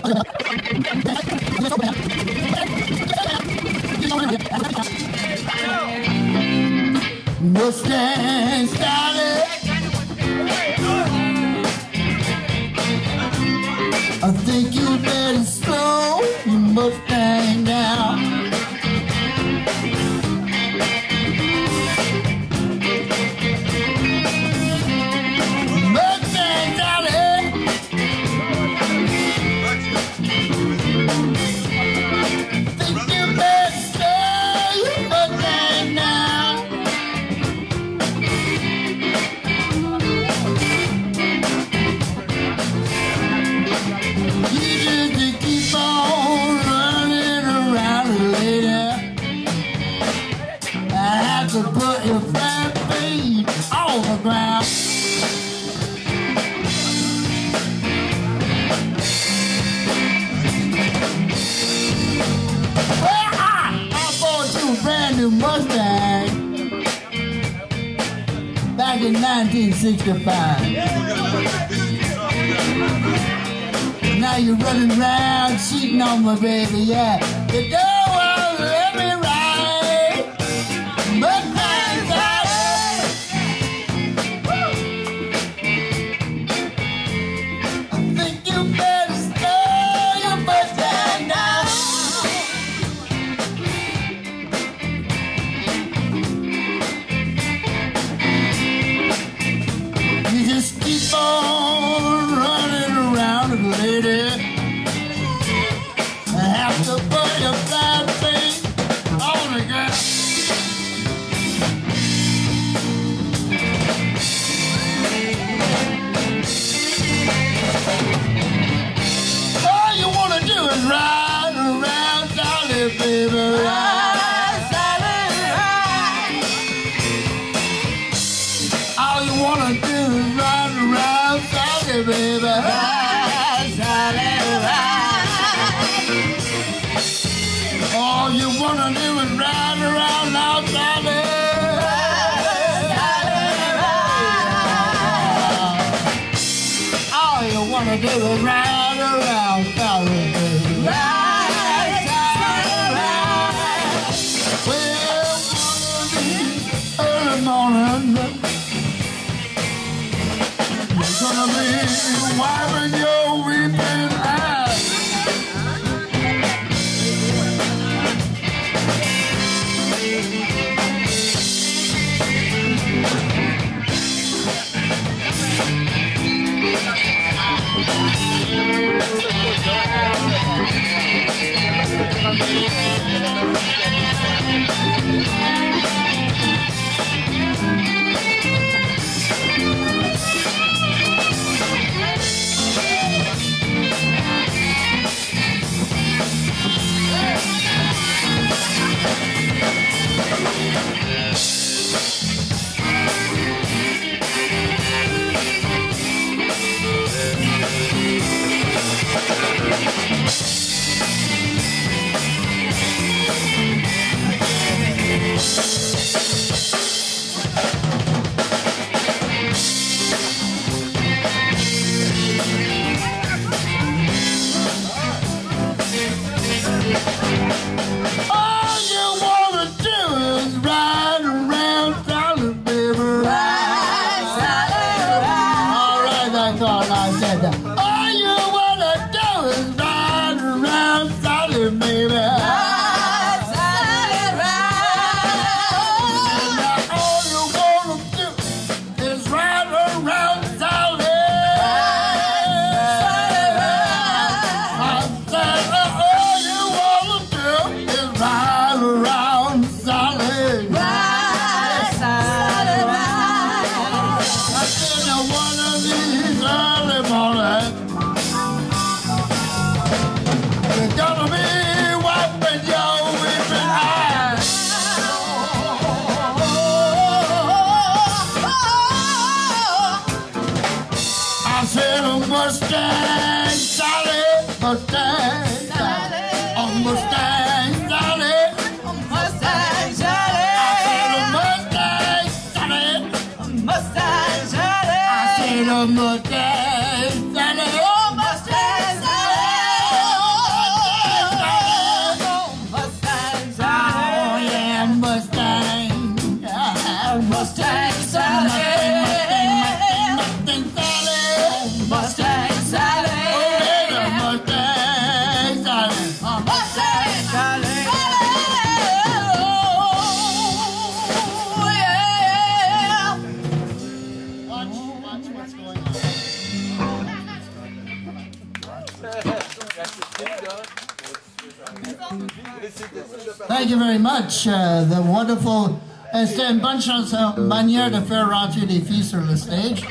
Mustang started. I think you better slow your Mustang down. To put your flat feet on the ground. Well, I bought you a brand new Mustang back in 1965. Now you're running around cheating on my baby, yeah. You don't want to let me ride. Mustang started. I think you better slow your Mustang down. You just keep on running around, lady. I have to put your flat feet on the ground. All you wanna do is ride around, Dolly, baby. Ride, Dolly, ride. All you wanna do is ride around, Dolly, baby. Ride, Dolly, ride. All you wanna do is ride around now, Dolly. All you wanna do is ride around, Dolly, baby. Ride, Dolly, ride. Well, one of these early mornings, you're gonna be wiping your weeping eyes. All you wanna do is ride around, Sally, baby. Ride, Sally, ride. Now all you wanna do is ride around, Sally. Ride, Sally, ride. All you wanna do is ride around, Sally. Ride, Sally, ride. I said now one of these early mornings, you're gonna be wiping your weeping eyes. I said a Mustang Sally, Mustang Sally, a Mustang Sally, a Mustang Sally. I said a Mustang Sally, a Mustang Sally. I said a Mustang Sally, oh Mustang Sally. thank you very much. The wonderful... C'est une bonne chanson, manière de faire rentrer des filles sur le stage.